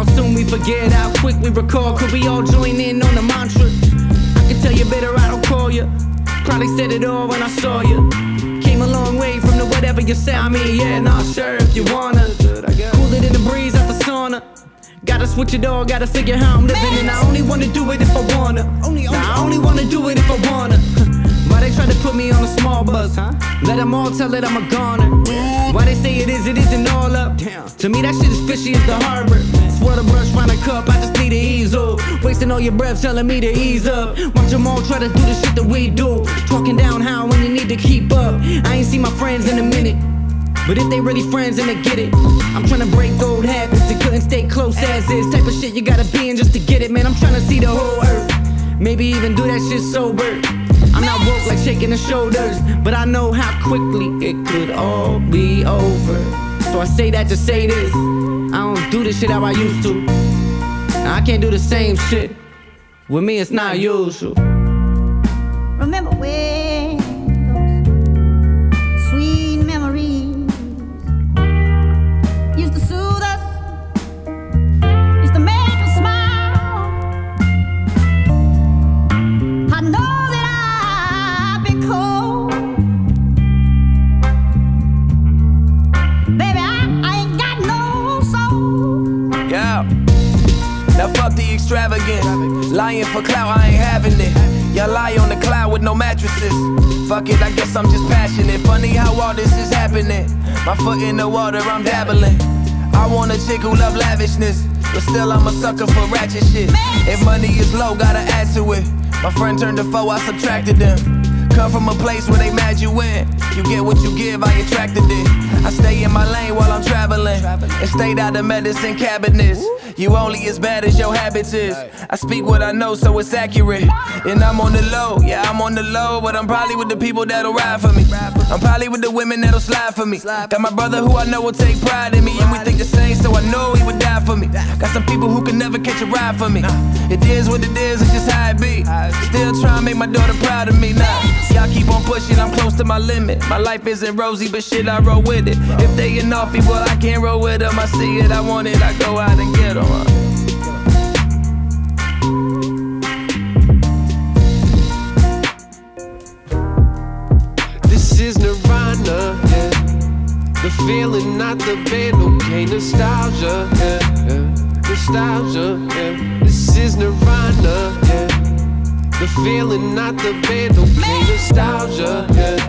soon we forget, how quick we recall. Could we all join in on the mantra? I can tell you better I don't call you. Probably said it all when I saw you. Came a long way from the whatever you say. I mean, yeah, nah, sure, if you wanna. Cool it in the breeze at the sauna. Gotta switch it all, gotta figure how I'm living. And I only wanna do it if I wanna. I only wanna do it if I wanna. Why they try to put me on a small bus, huh? Let them all tell it I'm a goner. Why they say it isn't all up? To me that shit is fishy as the harbor. Swirl the brush, find a cup, I just need an easel. Wasting all your breath telling me to ease up. Watch them all try to do the shit that we do. Talking down how when you need to keep up. I ain't seen my friends in a minute, but if they really friends then they get it. I'm tryna break old habits and couldn't stay close as is. Type of shit you gotta be in just to get it, man. I'm tryna see the whole earth. Maybe even do that shit sober. I'm not woke like shaking the shoulders, but I know how quickly it could all be over. So I say that to say this, I don't do this shit how I used to. I can't do the same shit. With me it's not usual. Remember when those sweet memories used to soothe us, used to make us smile. I know that I've been cold, baby, I ain't got no soul. Yeah. Now fuck the extravagant, lying for clout, I ain't having it. Y'all lie on the cloud with no mattresses. Fuck it, I guess I'm just passionate. Funny how all this is happening. My foot in the water, I'm dabbling. I want a chick who love lavishness, but still I'm a sucker for ratchet shit. If money is low, gotta add to it. My friend turned to foe, I subtracted them. Come from a place where they mad you win. You get what you give, I attracted it. I stay in my lane while I'm traveling, and stayed out of medicine cabinets. You only as bad as your habits is. I speak what I know, so it's accurate. And I'm on the low, yeah, I'm on the low, but I'm probably with the people that'll ride for me. I'm probably with the women that'll slide for me. Got my brother who I know will take pride in me, and we think the same, so I know he would die for me. Got some people who can never catch a ride for me. It is what it is, it's just how it be. Still trying to make my daughter proud of me now. Y'all keep on pushing, I'm close to my limit. My life isn't rosy, but shit, I roll with it. If they get naughty, well, I can't roll with them. I see it, I want it, I go out and get them. This is Nirvana, yeah. The feeling, not the band, okay. Nostalgia, yeah, yeah. Nostalgia, yeah. This is Nirvana, yeah. The feeling, not the band, okay. Nostalgia, yeah.